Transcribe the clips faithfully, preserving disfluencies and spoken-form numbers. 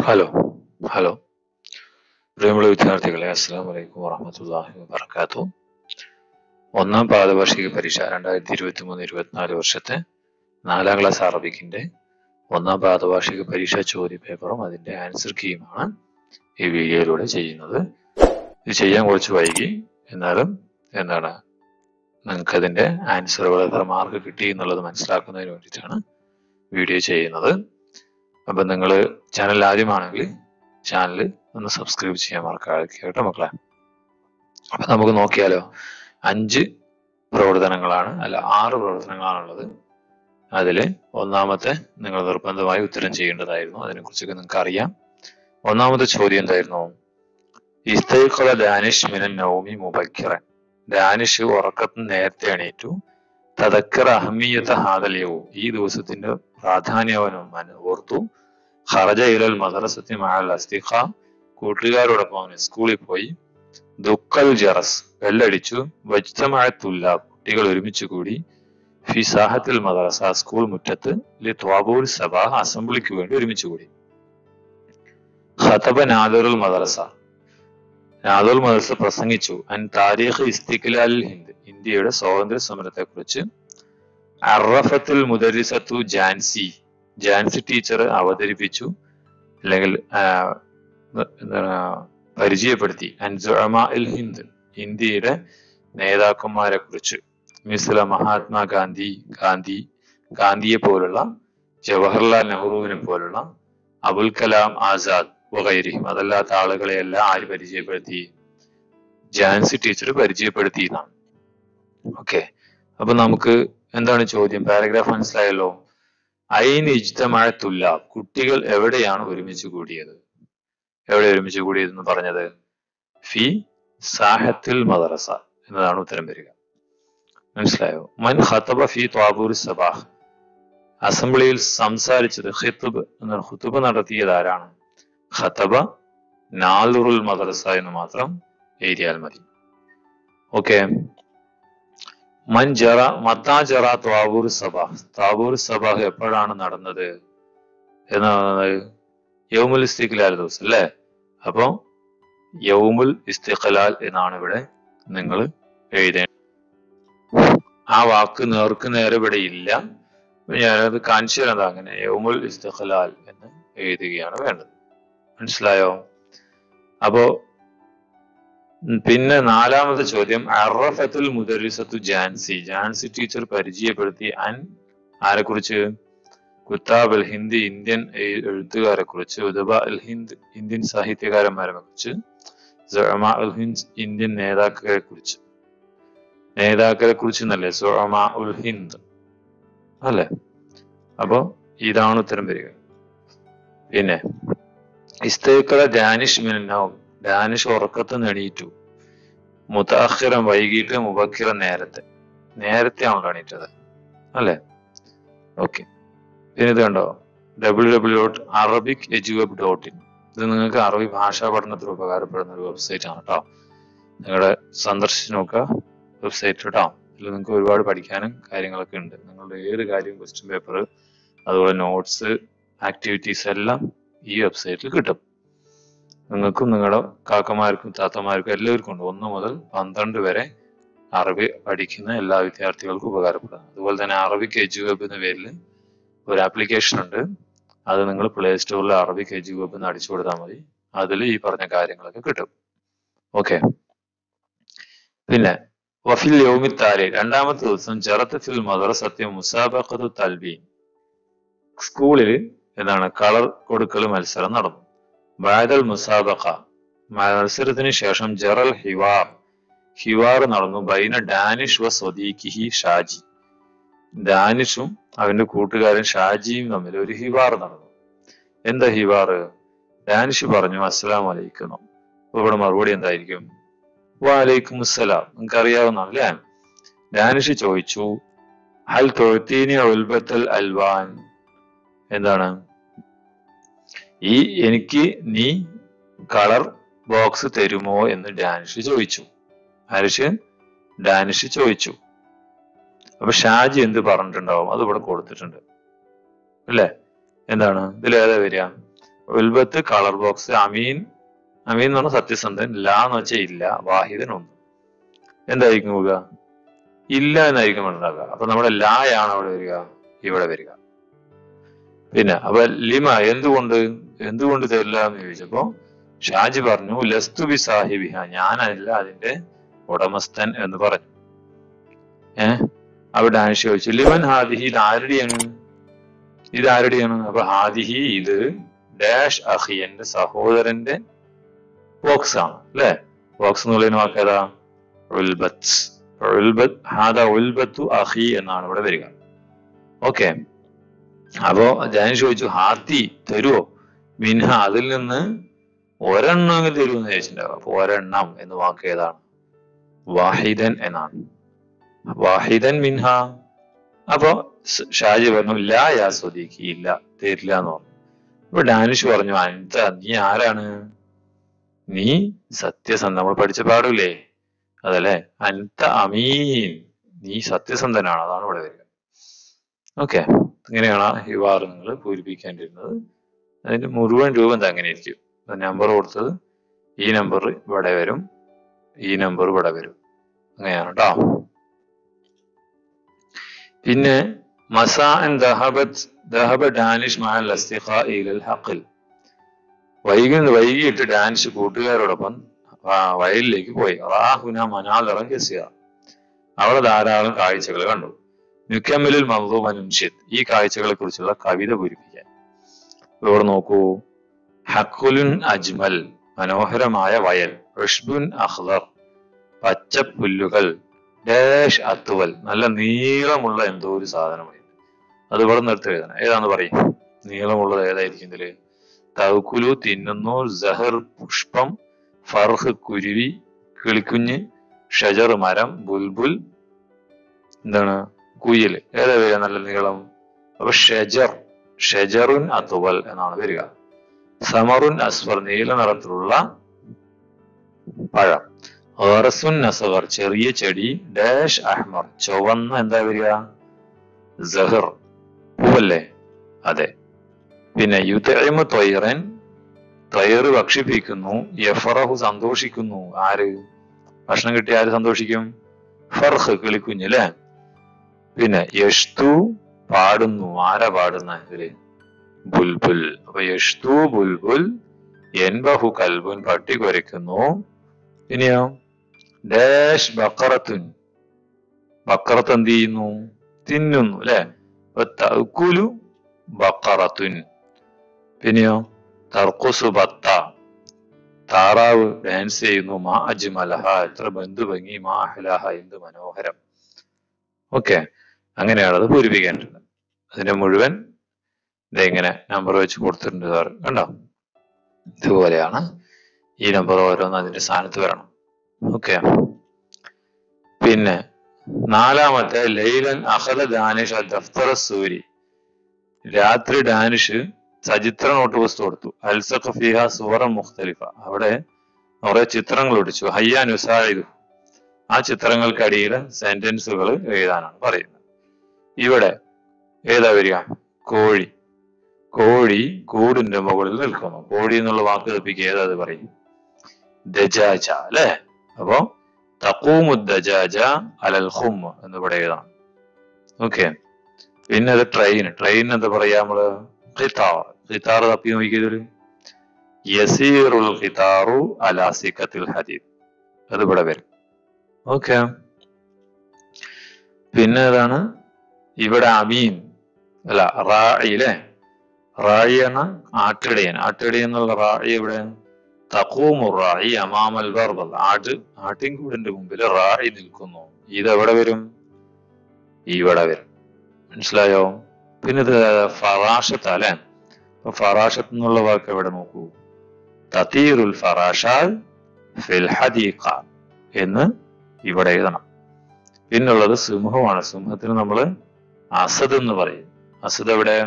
Hello hello പ്രിയമുള്ള വിദ്യാർത്ഥികളെ, അസ്സലാമു അലൈക്കും വറഹ്മത്തുള്ളാഹി വബറകാതുഹു. ഒന്നാം പാദവാർഷിക പരീക്ഷ രണ്ടായിരത്തി ഇരുപത്തി മൂന്ന് ഇരുപത്തിനാല് വർഷത്തെ നാലാം ക്ലാസ് അറബിക്കിന്റെ ഒന്നാം പാദവാർഷിക പരീക്ഷ ചോദ്യ പേപ്പറും അതിന്റെ ആൻസർ കീയുമാണ് ഈ വീഡിയോയിലൂടെ ചെയ്യുന്നത്. ഇത് ചെയ്യാൻ കുറച്ച് വൈകി, എന്നാലും എന്താണ് നിങ്ങൾക്ക് അതിന്റെ ആൻസറുകൾ എത്ര മാർക്ക് കിട്ടി എന്നുള്ളത് മനസ്സിലാക്കുന്നതിന് വേണ്ടിയിട്ടാണ് വീഡിയോ ചെയ്യുന്നത്. അപ്പൊ നിങ്ങൾ ചാനൽ ആദ്യമാണെങ്കിൽ ചാനൽ ഒന്ന് സബ്സ്ക്രൈബ് ചെയ്യാൻ മറക്കാതെ കേട്ടോ മക്കളെ. അപ്പൊ നമുക്ക് നോക്കിയാലോ. അഞ്ച് പ്രവർത്തനങ്ങളാണ് അല്ല ആറ് പ്രവർത്തനങ്ങളാണുള്ളത്. അതില് ഒന്നാമത്തെ നിങ്ങൾ നിർബന്ധമായി ഉത്തരം ചെയ്യേണ്ടതായിരുന്നു. അതിനെ കുറിച്ചൊക്കെ നിങ്ങൾക്ക് അറിയാം. ഒന്നാമത്തെ ചോദ്യം എന്തായിരുന്നു? ഇസ്തൈഖള ദാനിഷ് മിനൻ നൗമി മുബക്കിറൻ. ദാനിഷ് ഉറക്കത്തിന് നേരത്തെ എണീറ്റു. തദക്കറ അഹ്മിയത ഹാദൽ യൗം. ഈ ദിവസത്തിന്റെ പ്രാധാന്യം അവൻ ഓർത്തു. ഖറജ ഇലൽ മദ്റസത്തി മഅൽ അസ്തിഖ. കൂട്ടുകാരോടൊപ്പം അവൻ സ്കൂളിൽ പോയി. ദുക്കൽ ജറസ്. ബെല്ലടിച്ചു. വജ്തമഅ തുല്ലാബ്. കുട്ടികൾ ഒരുമിച്ച് കൂടി. ഫി സാഹത്തിൽ മദ്റസ. സ്കൂൾ മുറ്റത്ത്. ലി ത്വാബൂൽ സബാഹ്. അസംബ്ലിക്ക് വേണ്ടി ഒരുമിച്ച് കൂടി. ഖതബ നാദിറുൽ മദ്റസ. നാദിറുൽ മദ്റസ പ്രസംഗിച്ചു. അൻ താരീഖ് ഇസ്തിഖ്ലാലിൽ ഹിന്ദ്. ഇന്ത്യയുടെ സ്വാതന്ത്ര്യ സമരത്തെ കുറിച്ച്. അറഫത്തുൽ മുദരിസത്തു ജാൻസി. ജാൻസി ടീച്ചർ അവതരിപ്പിച്ചു അല്ലെങ്കിൽ എന്താണ് പരിചയപ്പെടുത്തി. അൻസുഅമാ ഇൽ ഹിന്ദ്. ഇന്ത്യയുടെ നേതാക്കന്മാരെ കുറിച്ച്. മിസ്ല മഹാത്മാഗാന്ധി ഗാന്ധി ഗാന്ധിയെ പോലുള്ള, ജവഹർലാൽ നെഹ്റുവിനെ പോലുള്ള, അബുൽ കലാം ആസാദ് വഗൈരിഹിം. അതല്ലാത്ത ആളുകളെയെല്ലാം ആര് പരിചയപ്പെടുത്തി? ജാൻസി ടീച്ചർ പരിചയപ്പെടുത്തി എന്നാണ്. ഓക്കെ, അപ്പൊ നമുക്ക് എന്താണ് ചോദ്യം? പാരഗ്രാഫ് മനസ്സിലായല്ലോ. ഐൻ ഇജ്തമഅ തുല്ലാബ്. കുട്ടികൾ എവിടെയാണ് ഒരുമിച്ച് കൂടിയത്? എവിടെ ഒരുമിച്ച് കൂടിയതെന്ന് പറഞ്ഞത്? ഫി സാഹത്തിൽ മദ്റസ എന്നതാണ് ഉത്തരം വരിക. മനസ്സിലായോ? മൻ ഖതബ ഫി ത്വാബൂർ സബാഹ്. അസംബ്ലിയിൽ സംസാരിച്ചത്. ഖിത്ബ് എന്നാണ്. ഖുത്ബ നടത്തിയത് ആരാണ്? ഖതബ നാദിറുൽ മദ്റസ എന്ന് മാത്രം എഴുതിയാൽ മതി. ഓക്കെ. മൻ ജറ മത്താ ജറ ത്വാബൂർ സബാഹ്. ത്വാബൂർ സബാഹ് എപ്പോഴാണ് നടന്നത് എന്നാണ്? യൗമുൽ ഇസ്തിഖ്ലാൽ ദിവസം അല്ലേ? അപ്പൊ യൗമുൽ ഇസ്തിഖ്ലാൽ എന്നാണ് ഇവിടെ നിങ്ങൾ എഴുതേണ്ടത്. ആ വാക്ക് നേർക്ക് നേരെ ഇവിടെ ഇല്ല. ഞാനത് കാണിച്ചു തരാം. അങ്ങനെ യൗമുൽ ഇസ്തിഖ്ലാൽ എന്ന് എഴുതുകയാണ് വേണ്ടത്. മനസ്സിലായോ? അപ്പോ പിന്നെ നാലാമത്തെ ചോദ്യം. അറഫത്തുൽ മുദരിസത്തു ജാൻസി. ജാൻസി ടീച്ചർ പരിചയപ്പെടുത്തി. അൻ ആരെ കുറിച്ച്? കുത്താബ് അൽ ഹിന്ദ്. ഇന്ത്യൻ എഴുത്തുകാരെ കുറിച്ച്. ഉദബ അൽ ഹിന്ദ്. ഇന്ത്യൻ സാഹിത്യകാരന്മാരെ കുറിച്ച്. സുഅമാ ഉൽ ഹിന്ദ്. ഇന്ത്യൻ നേതാക്കളെ കുറിച്ച്. നേതാക്കളെ കുറിച്ച് എന്നല്ലേ? സുഅമാ ഉൽ ഹിന്ദ് അല്ലെ? അപ്പൊ ഇതാണ് ഉത്തരം വരിക. പിന്നെ ഇസ്തൈഖള ദാനിഷ് മിനൻ നൗം. ദാനിഷ് ഉറക്കത്ത് എണീറ്റു. മുതഅഖിറൻ വൈകിട്ട്. മുബക്കിറൻ നേരത്തെ. നേരത്തെ ആണല്ലോ എണീറ്റത് അല്ലെ? ഓക്കെ. പിന്നെ ഇത് കണ്ടോ? W W dot Arabic eduweb dot in. ഇത് നിങ്ങൾക്ക് അറബി ഭാഷാ പഠനത്തിന് ഉപകാരപ്പെടുന്ന ഒരു വെബ്സൈറ്റ് ആണ് കേട്ടോ. നിങ്ങളുടെ സന്ദർശിച്ച് നോക്കുക വെബ്സൈറ്റ് കേട്ടോ. ഇതിൽ നിങ്ങൾക്ക് ഒരുപാട് പഠിക്കാനും കാര്യങ്ങളൊക്കെ ഉണ്ട്. നിങ്ങളുടെ ഏത് കാര്യം, ക്വസ്റ്റ്യൻ പേപ്പർ, അതുപോലെ നോട്ട്സ്, ആക്ടിവിറ്റീസ് എല്ലാം ഈ വെബ്സൈറ്റിൽ കിട്ടും. നിങ്ങൾക്കും നിങ്ങളുടെ കാക്കമാർക്കും താത്തമാർക്കും എല്ലാവർക്കും ഉണ്ട്. ഒന്ന് മുതൽ പന്ത്രണ്ട് വരെ അറബി പഠിക്കുന്ന എല്ലാ വിദ്യാർത്ഥികൾക്കും ഉപകാരപ്പെടും. അതുപോലെ തന്നെ അറബിക് എജുവെബ് എന്ന പേരിൽ ഒരു ആപ്ലിക്കേഷൻ ഉണ്ട്. അത് നിങ്ങൾ പ്ലേ സ്റ്റോറിൽ അറബിക് എജുവെബ് എന്ന് അടിച്ചു കൊടുത്താൽ മതി. അതിൽ ഈ പറഞ്ഞ കാര്യങ്ങളൊക്കെ കിട്ടും. ഓക്കെ. പിന്നെ വഫിൽ യൗമി താരി. രണ്ടാമത്തെ ദിവസം. ജറത്ത് ഫിൽ മദ്റസത്തി മുസാബഖത്തു തൽബീൻ. സ്കൂളിൽ എന്താണ് കളർ കൊടുക്കൽ മത്സരം നടന്നു. ബഅദൽ മുസാബഖ. മത്സരത്തിന് ശേഷം ജറൽ ഹിവാർ. ഹിവാർ നടന്നു. ബൈന ഡാനിഷ് വ സ്വദീഖിഹി ഷാജി. ഡാനിഷും അവന്റെ കൂട്ടുകാരൻ ഷാജിയും തമ്മിൽ ഒരു ഹിവാർ നടന്നു. എന്താ ഹിവാർ? ഡാനിഷ് പറഞ്ഞു അസ്സലാമു അലൈക്കും. അപ്പൊ ഇവിടെ മറുപടി എന്തായിരിക്കും? വഅലൈക്കും അസ്സലാം. നിങ്ങൾക്ക് അറിയാവുന്നതാണ് അല്ലേ? ഡാനിഷ് ചോദിച്ചു ഹൽ തുഅ്തീനി ഉൽബത്തൽ അൽവാൻ. എന്താണ് ഈ എനിക്ക് നീ കളർ ബോക്സ് തരുമോ എന്ന് ഡാനിഷ് ചോദിച്ചു. ആരിഷ്? ഡാനിഷ് ചോദിച്ചു. അപ്പൊ ഷാജി എന്ത് പറഞ്ഞിട്ടുണ്ടാവും? അത് ഇവിടെ കൊടുത്തിട്ടുണ്ട് അല്ലേ? എന്താണ് ഇതിൽ ഏതാ വരിക? ഉൽബത്ത് കളർ ബോക്സ്, അമീൻ അമീൻ എന്ന് പറഞ്ഞാൽ സത്യസന്ധൻ, ലാ എന്ന് വെച്ചാൽ ഇല്ല, വാഹിദൻ ഒന്ന്. എന്തായിരിക്കും വരിക? ഇല്ല എന്നായിരിക്കും ഉണ്ടാകുക. അപ്പൊ നമ്മുടെ ലായാണ് അവിടെ വരിക, ഇവിടെ വരിക. പിന്നെ അപ്പൊ ലിമ എന്തുകൊണ്ട് എന്തുകൊണ്ട് തരില്ല എന്ന് ചോദിച്ചപ്പോ ഷാജി പറഞ്ഞു ലസ്തു ബി സാഹിബിഹ, ഞാനല്ല അതിന്റെ ഉടമസ്ഥൻ എന്ന് പറഞ്ഞു. ഏഹ് അപ്പൊ ഡാനിഷ് ചോദിച്ചു ലിമൻ ഹാദിഹി, ഇത് ആരുടെയാണ് ഇത് ആരുടെയാണ് അപ്പൊ ഹാദിഹി ഇത് ഡാഷ് അഹി, എന്റെ സഹോദരന്റെ ബോക്സ് ആണ് അല്ലെ. ബോക്സ് എന്നുള്ളതിന് വാക്കേതാ? ഉൽബത്ത്. ഉൽബത്ത് ഹാദ ഉൽബത്തു അഹി എന്നാണ് ഇവിടെ വരിക. ഓക്കെ. അപ്പോ ഡാനിഷ് ചോദിച്ചു ഹാത്തി തരുവോ, മിൻഹ അതിൽ നിന്ന് ഒരെണ്ണമെങ്കിൽ തരുമെന്ന് ചോദിച്ചിട്ടുണ്ടാവും. അപ്പൊ ഒരെണ്ണം എന്ന് വാക്ക് ഏതാണ്? വാഹിദൻ എന്നാണ്. വാഹിദൻ മിൻഹ. അപ്പൊ ഷാജി പറഞ്ഞു ലാ യാ സ്വദീഖി, ഇല്ല തരില്ല എന്ന് പറഞ്ഞു. അപ്പൊ ഡാനിഷ് പറഞ്ഞു അൻത, നീ ആരാണ്? നീ സത്യസന്ധ, നമ്മൾ പഠിച്ച പാടില്ലേ അതല്ലേ, അൻത അമീൻ, നീ സത്യസന്ധനാണ്, അതാണ് ഇവിടെ വരിക. ഓക്കെ. ഇങ്ങനെയാണ് ഹിവാർ നിങ്ങൾ പൂരിപ്പിക്കേണ്ടിരുന്നത്. അതിന്റെ മുഴുവൻ രൂപം എന്താ അങ്ങനെ ഇരിക്കും. നമ്പർ കൊടുത്തത് ഈ നമ്പർ ഇവിടെ വരും, ഈ നമ്പർ ഇവിടെ വരും, അങ്ങനെയാണ് കേട്ടോ. പിന്നെ മസാഅൻ ദഹബത് ദഹബ ഡാനിഷ് മഅൽ അസ്തിഖാ ഇലൽ ഹഖൽ, വൈകി വൈകിട്ട് ഡാനിഷ് കൂട്ടുകാരോടൊപ്പം വയലിലേക്ക് പോയി. റാഹുന മനാലറ കസിയ, അവിടെ ധാരാളം കാഴ്ചകൾ കണ്ടു. നുക്കമിലുൽ മൻദൂമ നുൻഷിദ്, ഈ കാഴ്ചകളെ കുറിച്ചുള്ള കവിത പൂരിപ്പിക്കാൻ. ഇവിടെ നോക്കൂ. ഹഖുലുൻ അജ്മൽ, മനോഹരമായ വയൽ. ഉഷ്ബുൻ അഖ്ദർ, പച്ചപ്പുല്ലുകൾ. ഡാഷ് അത്തുവൽ, നല്ല നീളമുള്ള എന്തോ ഒരു സാധനമായി. അത് ഇവിടെ നിർത്തി എഴുതണം. ഏതാന്ന് പറയും? നീളമുള്ളത് ഏതായിരിക്കും ഇതില്? തൗക്കുലു തിന്നുന്നു, സഹർ പുഷ്പം, ഫർഹ് കുരുവി, കിളിക്കുഞ്ഞ്, ഷജർ മരം, ബുൽബുൽ എന്താണ് കുയില്. ഏതാ വരിക നല്ല നീളം? അപ്പൊ ഷജർ, ഷജറുൻ അത്തുവൽ എന്നാണ് വരിക. സമറുൻ അസ്ഫർ, നീല നിറത്തിലുള്ള പഴം. ഖറസുൻ അസ്ഗർ, ചെറിയ ചെടി. ഡാഷ് അഹ്മർ, ചുവന്ന എന്താ വരിക? സഹർ, പൂവല്ലേ? അതെ. പിന്നെ യുതഇമു ത്വയ്റൻ, ത്വയ്റ് ഭക്ഷിപ്പിക്കുന്നു. യഫറഹു, സന്തോഷിക്കുന്നു. ആര്? ഭക്ഷണം കിട്ടിയ ആര് സന്തോഷിക്കും? ഫർഹ്, കിളിക്കുഞ്ഞ് അല്ലെ. പിന്നെ യഷ്തു, പാടുന്നു. ആരാ പാടുന്ന ഇതില്? ബുൽബുൽ. അപ്പൊ യഷ്തു ബുൽബുൽ, യൻബഹു കൽബുൻ, പട്ടി കുരയ്ക്കുന്നു. ഇനിയോ ഡാഷ് ബക്കറത്തുൻ, ബക്കറത്ത് എന്ത് ചെയ്യുന്നു? തിന്നുന്നു അല്ലെ. തഅക്കുലു ബക്കറത്തുൻ. പിന്നെയോ തർക്കുസു ബത്ത, താറാവ് ഡാൻസ് ചെയ്യുന്നു. മാ അജ്മലഹ, എത്ര ബന്ധു ഭംഗി. മാ അഹ്ലഹ, എന്ത് മനോഹരം. ഓക്കെ. അങ്ങനെയാണ് അത് പൂരിപ്പിക്കേണ്ടത്. അതിന്റെ മുഴുവൻ ഇതെങ്ങനെ നമ്പർ വെച്ച് കൊടുത്തിട്ടുണ്ട് സാർ, കണ്ടോ? ഇതുപോലെയാണ്. ഈ നമ്പർ ഓരോന്ന് അതിന്റെ സ്ഥാനത്ത് വരണം. ഓക്കെ. പിന്നെ നാലാമത്തെ ലൈലൻ അഖദ ദാനിഷ് ദഫ്തറ സൂരി, രാത്രി ഡാനിഷ് സചിത്ര നോട്ട് പുസ്തകം കൊടുത്തു. അൽസഖ ഫിഹ സുവറ മുഖ്തലിഫ, അവിടെ കുറെ ചിത്രങ്ങൾ ഒടിച്ചു. ഹയ്യാൻ യുസാഇദു, ആ ചിത്രങ്ങൾക്കടിയിൽ സെന്റൻസുകൾ എഴുതാനാണ് പറയുന്നത്. ഇവിടെ ഏതാ വരിക? കോഴി. കോഴി കൂടിന്റെ മുകളിൽ നിൽക്കുന്നു. കോഴി എന്നുള്ള വാക്ക് തപ്പിക്ക് ഏതാ പറയും? ദജാജ അല്ലെ. അപ്പോ തഖൂമു ദജാജ അലൽ ഖും എന്ന് ഇവിടെ എഴുതാം. ഓക്കെ. പിന്നെ അത് ട്രെയിൻ. ട്രെയിൻ എന്താ പറയാ നമ്മള്? ഖിതാർ. ഖിതാർ തപ്പി നോക്കിയതൊരു യസീറുൽ ഖിതാറു അലാ സിഖത്തിൽ ഹദീദ്, അത് ഇവിടെ വരും. ഓക്കെ. പിന്നെ ഏതാണ് ഇവിടെ? അമീൻ അല്ല, റാഇ അല്ലെ. റാഇ എന്ന ആട്ടിടയൻ. ആട്ടിടയൻ എന്നുള്ള റാഇ ഇവിടെ തഖൂമു റാഇ അമാമൽ ബർബൽ, ആട് ആട്ടിൻകൂടിന്റെ മുമ്പിൽ റാഇ നിൽക്കുന്നു. ഇതെവിടെ വരും? ഇവിടെ വരും. മനസ്സിലായോ? പിന്നെ ഇത് ഫറാഷത്ത് അല്ലെ. അപ്പൊ ഫറാഷത്ത് എന്നുള്ള വാക്ക് എവിടെ നോക്കൂ? തതീറുൽ ഫറാഷാൽ ഫിൽ ഹദീഖ എന്ന് ഇവിടെ എഴുതണം. പിന്നുള്ളത് സിംഹമാണ്. സിംഹത്തിന് നമ്മള് അസദ് എന്ന് പറയും. അസദ് എവിടെ?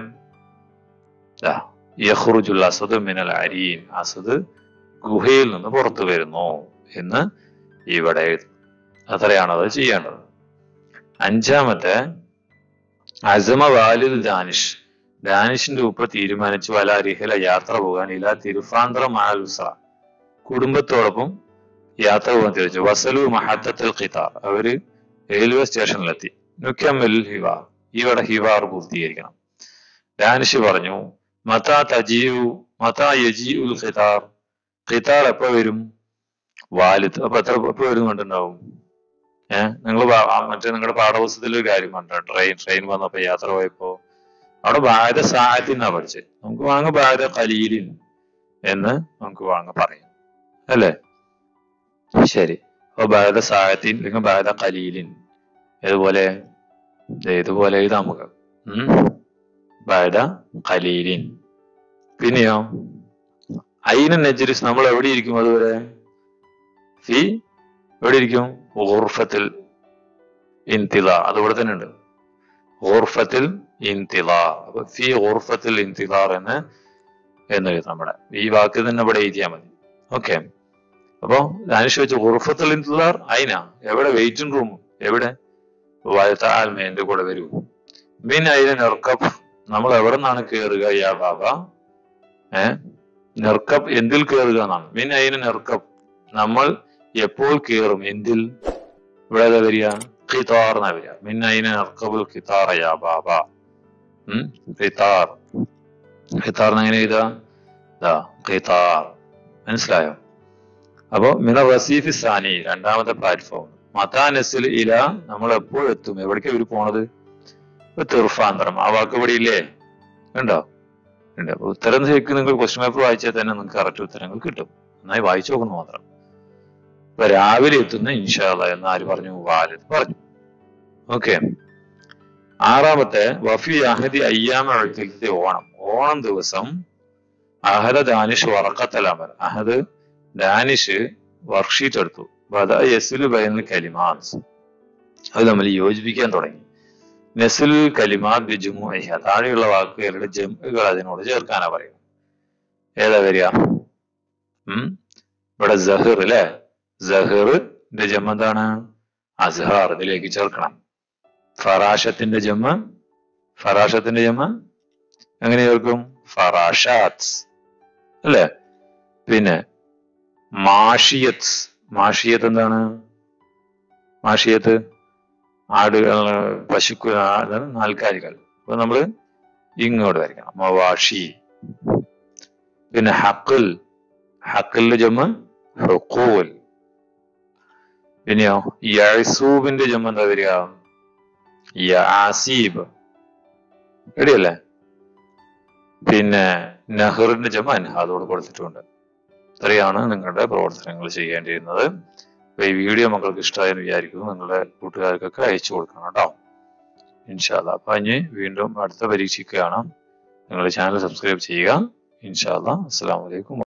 യഖ്റുജുൽ അസദ് മിനൽ അരീൻ, അസദ് ഗുഹയിൽ നിന്ന് പുറത്തു വരുന്നു എന്ന് ഇവിടെ എഴുതും. അത്രയാണ് അത് ചെയ്യേണ്ടത്. അഞ്ചാമത്തെ അസമ വാലിദ് ദാനിഷ്, ഡാനിഷിന്റെ ഉപ്പ തീരുമാനിച്ചു അല റിഹല യാത്ര പോകാൻ ഇല തിരുഫാന്ത്ര മാലുസ കുടുംബത്തോടൊപ്പം യാത്ര പോകാൻ തീരുമാനിച്ചു. വസലു മഹത്തൽ ഖിതാർ അവര് റെയിൽവേ സ്റ്റേഷനിലെത്തി. നുക്കമ്മൽ ഹിവാർ ഇവിടെ ഹിവാർ പൂർത്തീകരിക്കണം. ഡാനിഷ് പറഞ്ഞു മതാ തജിയു മതാ യജിഉൽ ഖിതാർ ഖിതാർ എപ്പോ വരും? വാലിദ് അപ്പൊ എത്ര എപ്പോ വരും കണ്ടുണ്ടാവും? ഏഹ് നിങ്ങൾ മറ്റേ നിങ്ങളുടെ പാഠപുസ്തകത്തിൽ ഒരു കാര്യം കണ്ടോ? ട്രെയിൻ ട്രെയിൻ വന്നപ്പോ യാത്ര പോയപ്പോ അവിടെ ബാധ സാഹത്തിൽ നിന്നാ പഠിച്ചത്. നമുക്ക് വാങ്ങ ബാധ കലീലിൻ എന്ന് നമുക്ക് വാങ്ങ പറയാം അല്ലേ? ശരി. അപ്പൊ ബാധ സാഹത്തിൻ അല്ലെങ്കിൽ ബാധ കലീലിൻ ഇതുപോലെ ഇതുപോലെ ഇത് നമുക്ക് ഉം ബാധ കലീലിൻ. പിന്നെയോ അയിന നജ്രിസ് നമ്മൾ എവിടെ ഇരിക്കും അതുവരെ? ഫി എവിടെ ഇരിക്കും? ഗുർഫത്തിൽ ഇന്തിളാർ അതിവിടെ തന്നെ ഉണ്ട്. ഗുർഫത്തിൽ ഇന്തിളാർ അപ്പൊ ഫി ഗുർഫത്തിൽ ഇന്തിളാർ എന്ന് എന്ന് എഴുതാം. നമ്മുടെ ഈ വാക്ക് തന്നെ ഇവിടെ എഴുതിയാൽ മതി. ഓക്കെ. അപ്പൊ ഡാനിഷ് വെച്ച് ഗുർഫത്തിൽ ഇന്തിളാർ അയിന എവിടെ? വെയിറ്റിംഗ് റൂം എവിടെ? വയത്താൽ എന്റെ കൂടെ വരൂ. മീൻ അയിന നെർക്കപ്പ് നമ്മൾ എവിടെ നിന്നാണ് കയറുക? യാ ബാബ ഏഹ് നെർക്കപ്പ് എന്തിൽ കയറുക എന്നാണ്. മീൻ അയിന നെർക്കപ്പ് നമ്മൾ എപ്പോൾ കയറും? എന്തിൽ? ഇവിടെ ഏതാ വരിക? ഖിതാർ എന്നാ വരിക. മിൻ അയിന നർക്കബുൽ ഖിതാർ യാ ബാബ. ഉം ഖിതാർ ഖിതാറിന് എങ്ങനെ എഴുതാ? ഖിതാർ. മനസ്സിലായോ? അപ്പൊ മിന റസീഫി സാനി രണ്ടാമത്തെ പ്ലാറ്റ്ഫോം. മതാ നസിൽ ഇല നമ്മൾ എപ്പോഴെത്തും? എവിടേക്കാ ഇവര് പോണത്? തിർഫാന്തരം ആ വാക്ക് ഇവിടെ ഇല്ലേ? ഉണ്ടോ? ഉണ്ട്. അപ്പൊ ഉത്തരം ശരിക്കും നിങ്ങൾ ക്വസ്റ്റ്യൻ പേപ്പർ വായിച്ചാൽ തന്നെ നിങ്ങൾക്ക് കറക്റ്റ് ഉത്തരങ്ങൾ കിട്ടും. നന്നായി വായിച്ചു നോക്കുന്നു മാത്രം. ഇപ്പൊ രാവിലെ എത്തുന്ന ഇൻഷാ അല്ലാഹ് എന്ന് ആര് പറഞ്ഞു? വാലിദ് പറഞ്ഞു. ഓക്കെ. ആറാമത്തെ വഫി അഹദി അയ്യാമ ഓണം. ഓണം ദിവസം അഹദ ദാനിഷ് വറക്കത്തൽ അമർ അഹദ് ഡാനിഷ് വർക്ക്ഷീറ്റ് എടുത്തു. ബദ യസ്ലു ബൈനൽ കലിമാത്ത് അത് നമ്മൾ യോജിപ്പിക്കാൻ തുടങ്ങി. നസ്ൽ കലിമാത്ത് ബിജുമുഇഹ താഴെയുള്ള വാക്കുകളുടെ ജംഉകൾ അതിനോട് ചേർക്കാനാ പറയുന്നത്. ഏതാ വരിക? ഉം ഇവിടെ സഹർ അല്ലെ? സഹറിന്റെ ജമ്മ എന്താണ്? അസ്ഹാർ. ഇതിലേക്ക് ചേർക്കണം. ഫറാഷത്തിന്റെ ജമ്മ ഫറാഷത്തിന്റെ ജമ്മ എങ്ങനെ ചേർക്കും? ഫറാഷാത്ത് അല്ലെ? പിന്നെ മാഷിയത്ത് മാഷിയത്ത് എന്താണ്? മാഷിയത്ത് ആടുകൾ പശുക്കൾ നാൽക്കാലികൾ. അപ്പൊ നമ്മള് ഇങ്ങോട്ട് വരയ്ക്കണം. മവാഷി. പിന്നെ ഹഖൽ ഹഖലിന്റെ ജമ്മ ഹുഖൂൽ. പിന്നെയോ യഅസൂബിന്റെ ജമ്മ എന്താ വരിക? യഅസീബ്. റെഡിയല്ലേ? പിന്നെ നഹറിന്റെ ജമ്മ അൻഹാദോട് കൊടുത്തിട്ടുണ്ട്. ഇത്രയാണ് നിങ്ങളുടെ പ്രവർത്തനങ്ങൾ ചെയ്യേണ്ടിയിരുന്നത്. അപ്പൊ ഈ വീഡിയോ മക്കൾക്ക് ഇഷ്ടമായെന്ന് വിചാരിക്കുന്നു. നിങ്ങളുടെ കൂട്ടുകാർക്കൊക്കെ അയച്ചു കൊടുക്കണം കേട്ടോ. ഇൻഷാ അല്ലാഹ്. അപ്പൊ ഇനി വീണ്ടും അടുത്ത പരീക്ഷയ്ക്ക് കാണാം. നിങ്ങളുടെ ചാനൽ സബ്സ്ക്രൈബ് ചെയ്യുക. ഇൻഷാ അല്ലാഹ്. അസ്സലാമു അലൈക്കും.